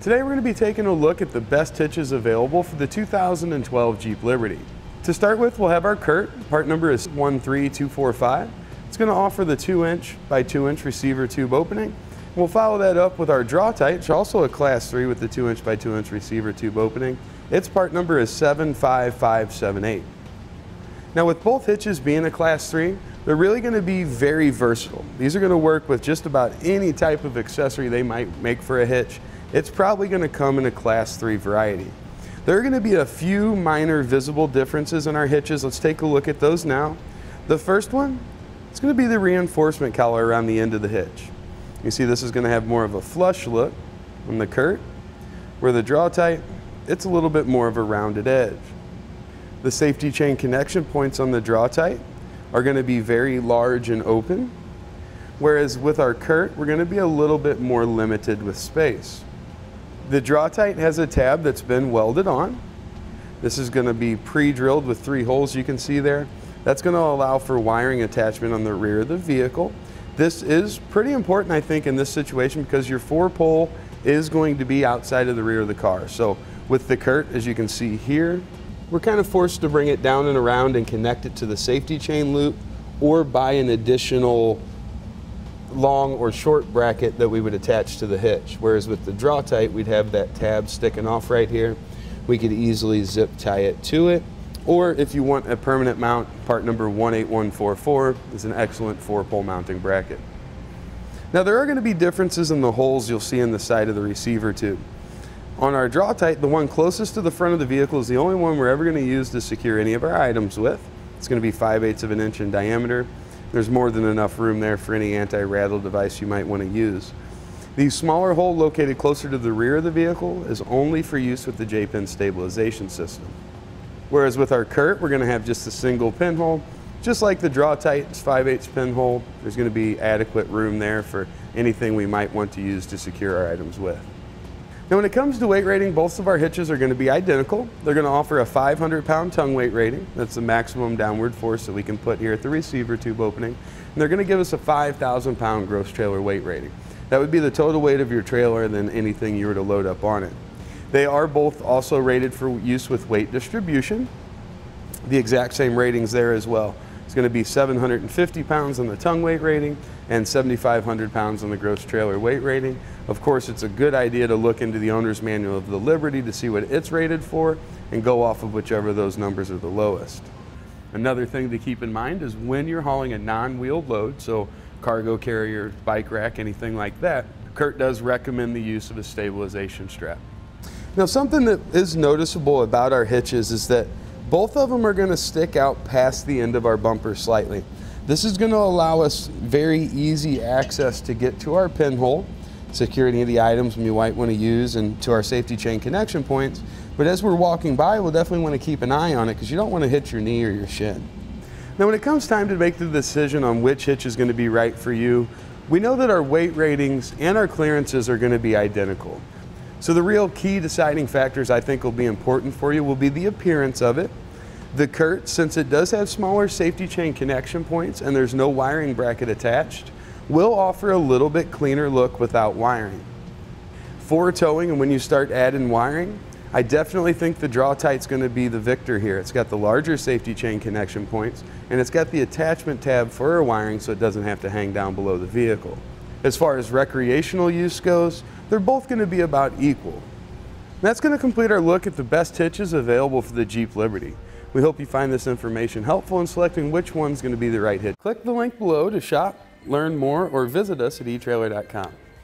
Today we're going to be taking a look at the best hitches available for the 2012 Jeep Liberty. To start with, we'll have our Curt. Part number is 13245. It's going to offer the 2" by 2" receiver tube opening. We'll follow that up with our Draw-Tite, which is also a Class 3 with the 2" by 2" receiver tube opening. Its part number is 75578. Now, with both hitches being a Class 3, they're really going to be very versatile. These are going to work with just about any type of accessory they might make for a hitch. It's probably going to come in a Class 3 variety. There are going to be a few minor visible differences in our hitches. Let's take a look at those now. The first one, it's going to be the reinforcement collar around the end of the hitch. You see this is going to have more of a flush look on the Curt, where the Draw-Tite, it's a little bit more of a rounded edge. The safety chain connection points on the Draw-Tite are going to be very large and open, whereas with our Curt, we're going to be a little bit more limited with space. The Draw-Tite has a tab that's been welded on. This is going to be pre-drilled with 3 holes you can see there. That's going to allow for wiring attachment on the rear of the vehicle. This is pretty important, I think, in this situation because your 4-pole is going to be outside of the rear of the car. So with the Curt, as you can see here, we're kind of forced to bring it down and around and connect it to the safety chain loop or buy an additional long or short bracket that we would attach to the hitch. Whereas with the Draw-Tite, we'd have that tab sticking off right here. We could easily zip tie it to it. Or if you want a permanent mount, part number 18144 is an excellent 4-pole mounting bracket. Now there are going to be differences in the holes you'll see in the side of the receiver tube. On our Draw-Tite, the one closest to the front of the vehicle is the only one we're ever going to use to secure any of our items with. It's going to be 5/8 of an inch in diameter. There's more than enough room there for any anti-rattle device you might want to use. The smaller hole located closer to the rear of the vehicle is only for use with the J-pin stabilization system. Whereas with our Curt, we're going to have just a single pinhole. Just like the Draw-Tite, it's 5/8 pinhole. There's going to be adequate room there for anything we might want to use to secure our items with. Now when it comes to weight rating, both of our hitches are going to be identical. They're going to offer a 500-pound tongue weight rating. That's the maximum downward force that we can put here at the receiver tube opening. And they're going to give us a 5,000-pound gross trailer weight rating. That would be the total weight of your trailer than anything you were to load up on it. They are both also rated for use with weight distribution. The exact same ratings there as well. It's going to be 750 pounds on the tongue weight rating and 7,500 pounds on the gross trailer weight rating. Of course, it's a good idea to look into the owner's manual of the Liberty to see what it's rated for and go off of whichever of those numbers are the lowest. Another thing to keep in mind is when you're hauling a non-wheeled load, so cargo carrier, bike rack, anything like that, Curt does recommend the use of a stabilization strap. Now something that is noticeable about our hitches is that both of them are going to stick out past the end of our bumper slightly. This is going to allow us very easy access to get to our pinhole, secure any of the items we might want to use, and to our safety chain connection points. But as we're walking by, we'll definitely want to keep an eye on it because you don't want to hit your knee or your shin. Now when it comes time to make the decision on which hitch is going to be right for you, we know that our weight ratings and our clearances are going to be identical. So the real key deciding factors I think will be important for you will be the appearance of it. The Curt, since it does have smaller safety chain connection points and there's no wiring bracket attached, will offer a little bit cleaner look without wiring. For towing and when you start adding wiring, I definitely think the Draw-Tite's going to be the victor here. It's got the larger safety chain connection points and it's got the attachment tab for our wiring so it doesn't have to hang down below the vehicle. As far as recreational use goes, they're both going to be about equal. And that's going to complete our look at the best hitches available for the Jeep Liberty. We hope you find this information helpful in selecting which one's going to be the right hitch. Click the link below to shop, learn more, or visit us at etrailer.com.